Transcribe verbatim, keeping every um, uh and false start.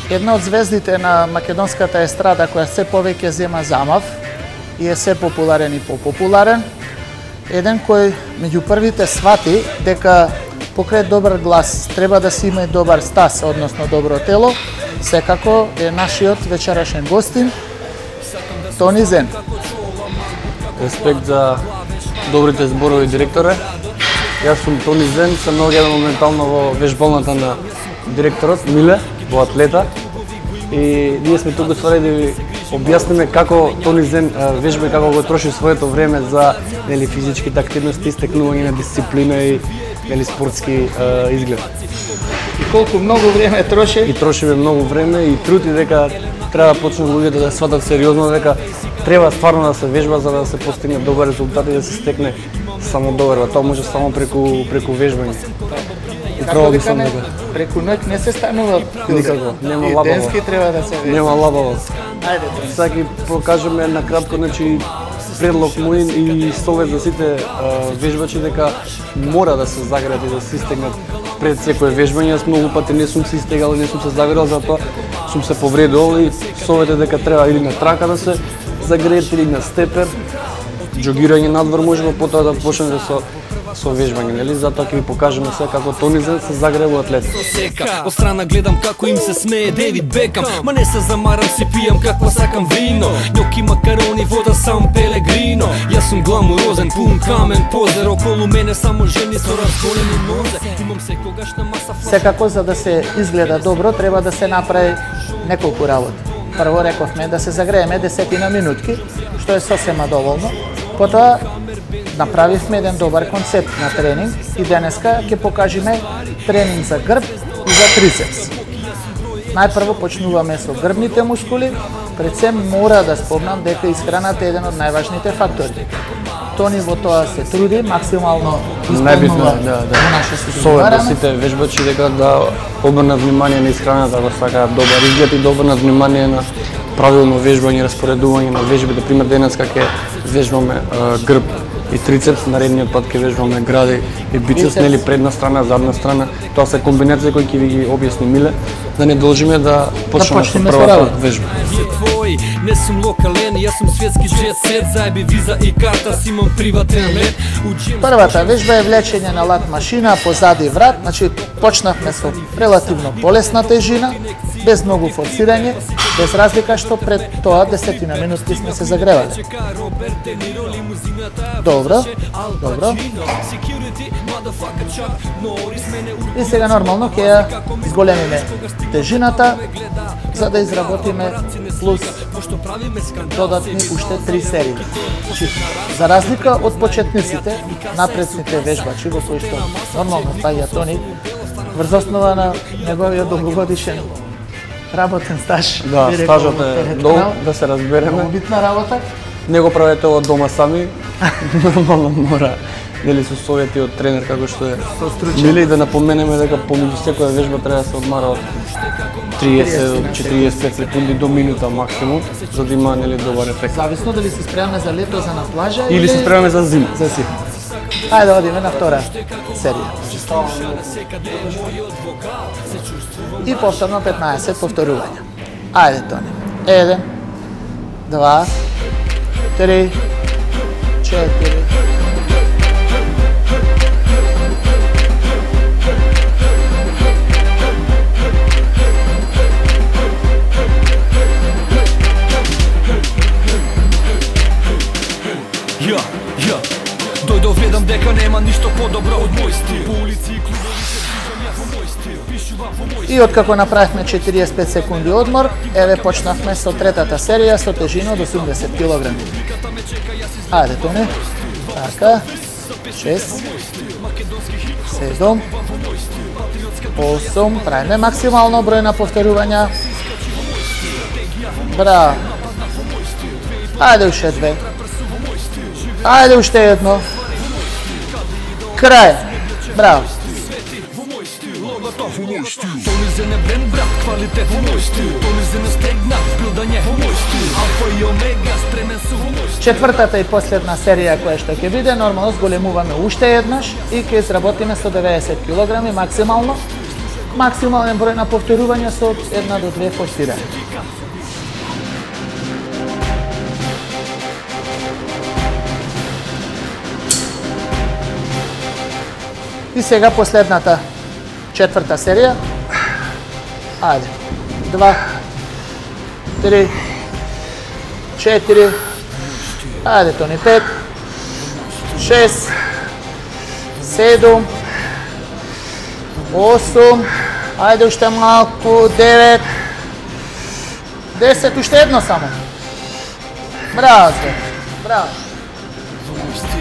една од звездите на македонската естрада која се повеќе зема замав и е се популарен и попопуларен. Еден кој меѓу првите свати дека покрај добар глас треба да си има и добар стас, односно добро тело, секако е нашиот вечерашен гостин Тони Зен. Респект за добрите зборови, директоре. Јас сум Тони Зен, се наоѓам моментално во вежбалната на директорот Миле, во Атлета. И ние сме тука ствари да ви објасниме како Тони Зен вежба и како го троши своето време за нели физичките активности, истекнување на дисциплина и нели спортски а, изглед. И колку многу време троши? И трошиме многу време и труд и дека треба да почнат луѓето да сватат сериозно дека треба стварно да се вежба за да се постигне добар резултат и да се стекне самодоверба. Тоа може само преку преку вежбање. Како дека не, преку ноќ не се станува никако, нема лабаво. И денски треба да се вежба. Нема лабаво. Ајде тоа. Сега ќе покажеме на кратко, значи предлог мој и совет за сите а, вежбачи дека мора да се загреат и да се истегнат пред секое вежбање. Јас многу пати не сум се истегал и не сум се загрел, затоа сум се повредил и совет е дека треба или на трака да се загреете или на степер, џогирање надвор можеме, потоа да почнеме со со вежбање, нели? Затоа ќе ви покажеме сега како Тони Зен се загрее во Атлет. Од страна гледам како им се смее Девид Бекам, ма не се замарам, си пијам какво сакам вино. Њоки, макарони, вода, сам Пелегрино. Јас сум гламурозен, пун камен позер, околу мене само жени со разголени нозе. Имам секогашна маса флаш. Секако за да се изгледа добро треба да се направи неколку работи. Прво рековме да се загрееме десетина минутки, што е сосема доволно. Потоа направивме еден добар концепт на тренинг и денеска ќе покажеме тренинг за грб и за трицепс. Најпрво почнуваме со грбните мускули, пред се мора да спомнам дека исхраната е еден од најважните фактори. Тони во тоа се труди, максимално исполнува да, да. наше си Совет на сите вежбачи дека да обрнат внимание на исхраната, ако сакаат добар изглед и да обрнат внимание на правилно вежбање, распоредување на вежби. Да пример денеска ќе вежбаме а, грб и трицепс, наредниот пат ќе вежбаме гради и бицепс, нели предна страна, задна страна. Тоа се комбинации кои ќе ви ги објасни Миле, да не должиме да почнеме со првата вежба. Не сум локален, јас сум светски джет сет, зајби виза и карта, си имам приватен лет. Првата вежба е влечење на лак машина позади врат, значи почнавме со релативно полесна тежина, без многу форсирање, без разлика што пред тоа десетина минути сме се загревале. Добро, добро. И сега нормално ќе ја зголемиме тежината за да изработиме плюс додатни уште три серии. За разлика од почетниците, напредните вежбачи во кои што нормално паѓа Тони, врз основа на неговиот долгогодишен работен стаж. Да, стажот е долг, да се разбереме. Много битна работа. Не го правете од дома сами, нормално мора, нели со совети од тренер како што е Миле, да напоменеме дека помеѓу секоја вежба треба да се одмара од триесет до четириесет и пет секунди до минута максимум, за да има нели добар ефект. Зависно дали се спремаме за лето, за на плажа или се спремаме за зима. За зима. Ајде да одиме на втора серија. И повторно петнаесет повторувања. Ајде Тони. Еден, два, три, четири. Ја, ја, дојдов гледам дека нема ништо подобро од мој стил. По улици и клубови се движам ја во мој стил. Пишувам во мој стил. И откако направивме четириесет и пет секунди одмор, еве почнавме со третата серија со тежина од осумдесет килограми. Ајде Тони. Така. шест, седум, осум, правиме максимално број на повторувања. Браво. Ајде уште две. Ајде уште едно. Крај. Браво. Тони Зен е бренд, брат, квалитет во мој стил. Тони Зен е стегна, билдање во мој стил. Алфа и омега, стремен су во мој стил. Четвртата и последна серија која што ќе биде, нормално зголемуваме уште еднаш и ќе изработиме сто деветдесет килограми максимално. максимален број на повторувања со една до две форсирања. И сега последната четврта серија. Ајде. Два, три, четири, ајде Тони, пет, шест, седум, осум, ајде уште малку, девет, десет, уште едно само. Браво, браво.